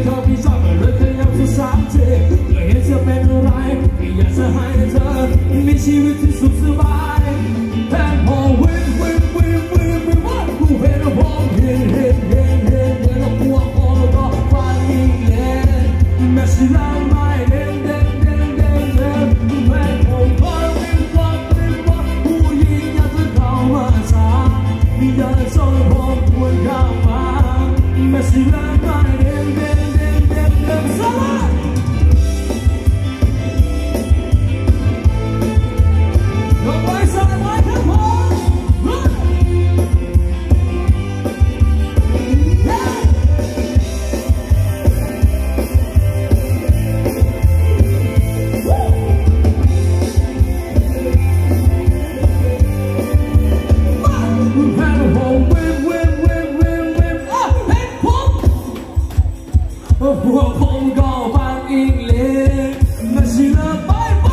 เธอมีชอบเรื่องเธอยังสุดสามทีเธอเห็นเธอเป็นอะไรอยากจะให้เธอมีชีวิตที่สุขสบายแค่พอวิ่งว่ากูเห็นผมเห็นแล้วกลัวพอก็ฟังอีกแล้วแม้สิเราไม่เด่นแม้ผมคอยวิ่งว่าผู้หญิงอยากจะเข้ามาสาอยากจะส่งผมควรเข้ามาแม้สิเราไม่เด่นสบายยกไว้สายไว้ครับผมพวกผมก็ฟังอีกเลยมาสิละไป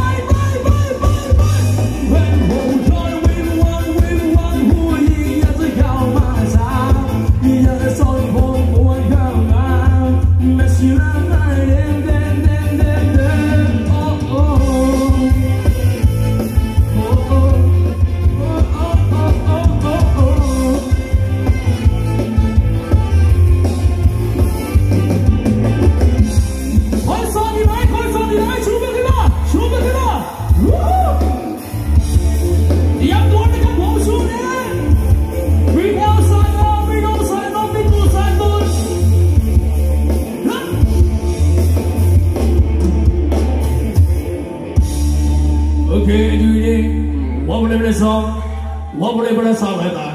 เว้นผมคอยวิ่งวันผู้หญิงอยากจะเข้ามาสาวอยากจะสอนผมควรเข้ามามาสิละไม่เด่นโอ้โอ้Okay, do it. What will the song? What will the song like that?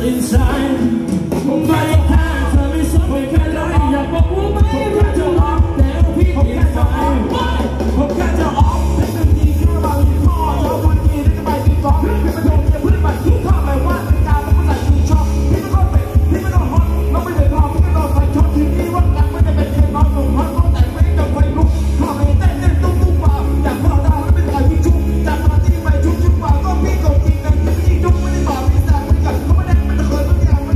inside ไม่แค่เธอไม่สนไม่แค่ไรอยากบอกว่าไม่แค่จะรักแต่พี่ผมแค่จะออกผมแค่จะออกเป็นหนึ่งทีแค่บางทีพ่อชอบวันนี้ได้จะไปตีกอล์ฟพี่ไม่โดนเมียเพื่อนมาทุกข้อหมายว่าเป็นการเป็นภาษาจีนชอบพี่ไม่ต้องเป็นพี่ไม่ต้องฮอตเราไม่ได้พอพี่ไม่ต้องใส่ช็อตทีนี้ว่ากันไม่ได้เป็นแค่น้องหนุ่มฮอตเขาแต่งไม่ได้จะไฟลุกข้อไม่ได้เต้นตุ้มเปล่าอยากพอดาวแล้วเป็นการวิ่งชุบจากมาที่ไปชุบเปล่าก็พี่กดจริงแต่พี่จุ๊บไม่ได้บอกพี่แต่ไม่อยากเขาไม่ได้ไม่เคยไม่อยากไม่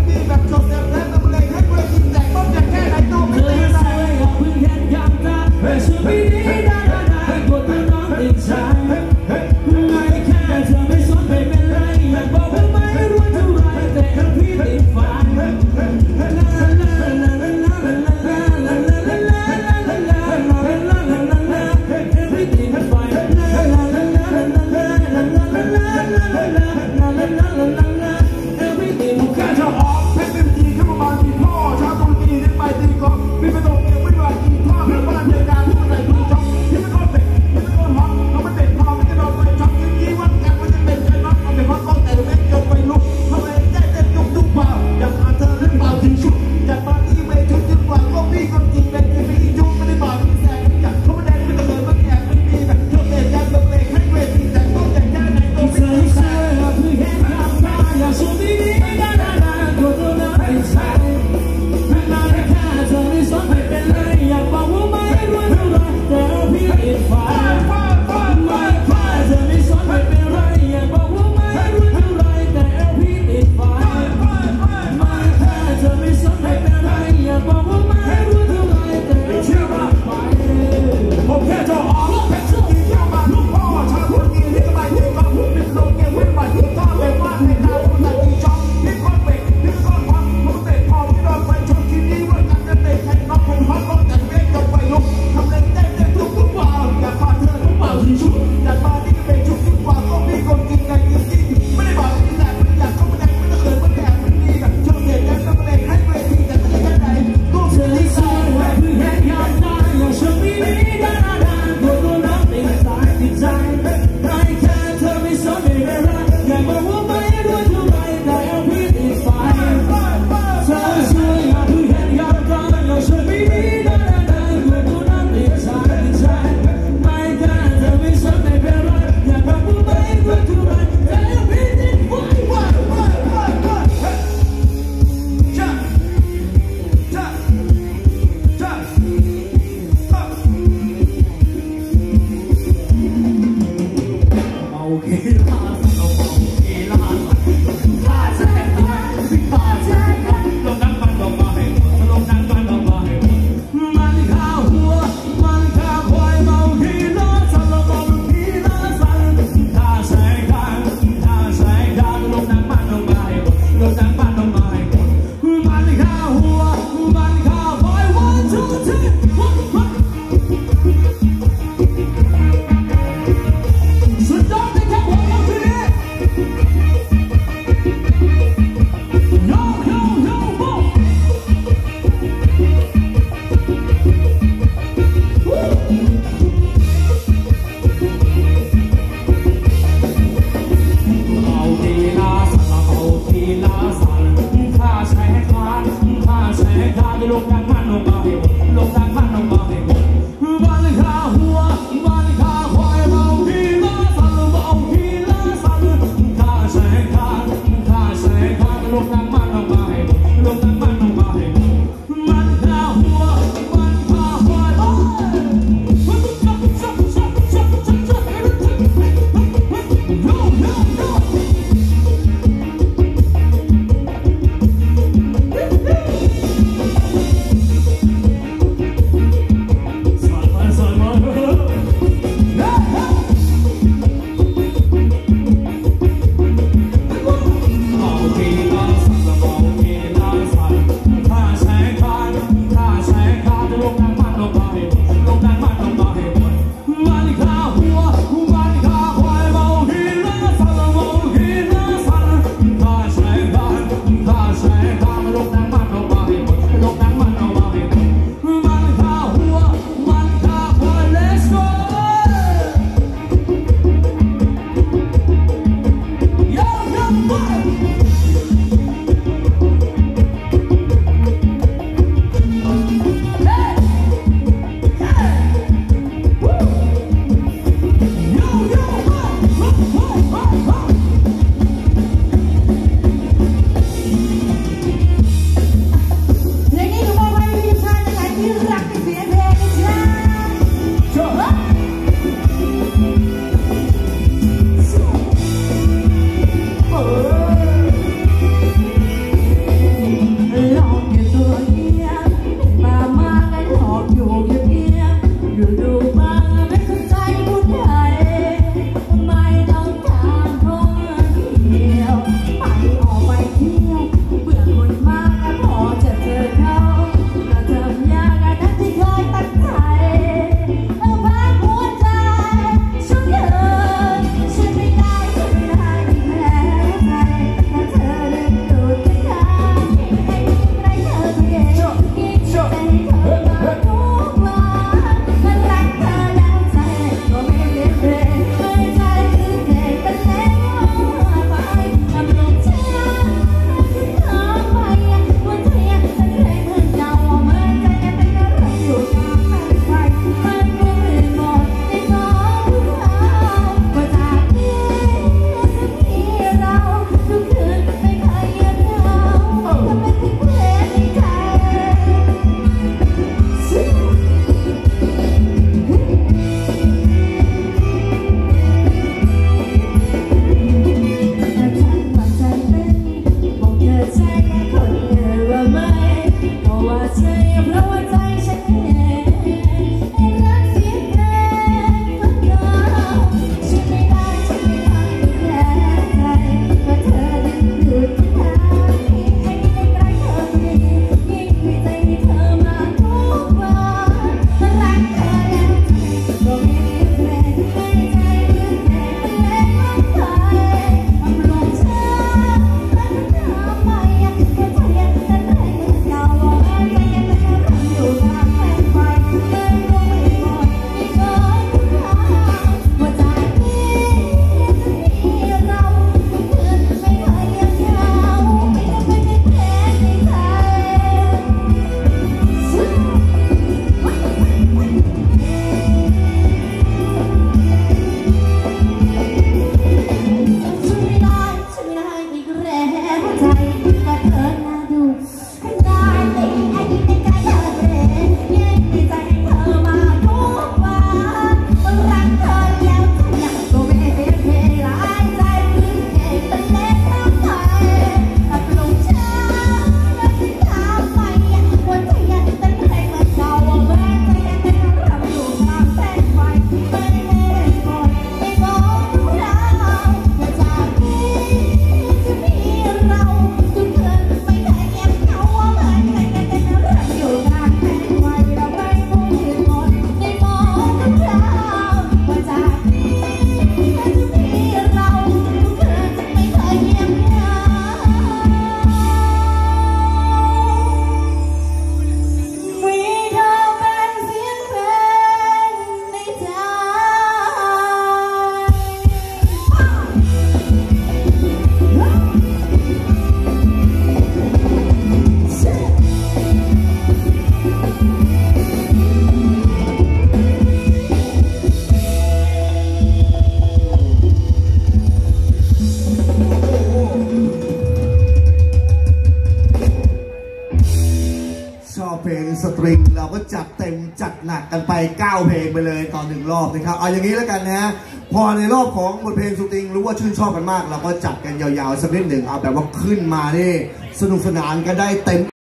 เพลงสตริงเราก็จัดเต็มจัดหนักกันไป9เพลงไปเลยตอน1รอบนะครับเอาอย่างนี้แล้วกันนะพอในรอบของบทเพลงสตริงรู้ว่าชื่นชอบกันมากเราก็จัดกันยาวๆสักนิดหนึ่งเอาแบบว่าขึ้นมานี่สนุกสนานกันได้เต็ม